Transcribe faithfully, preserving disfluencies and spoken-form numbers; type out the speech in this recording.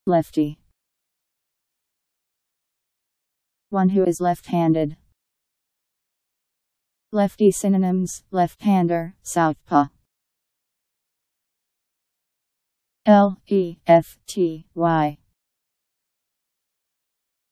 Lefty. One who is left-handed. Lefty synonyms: left-hander, southpaw. L E F T Y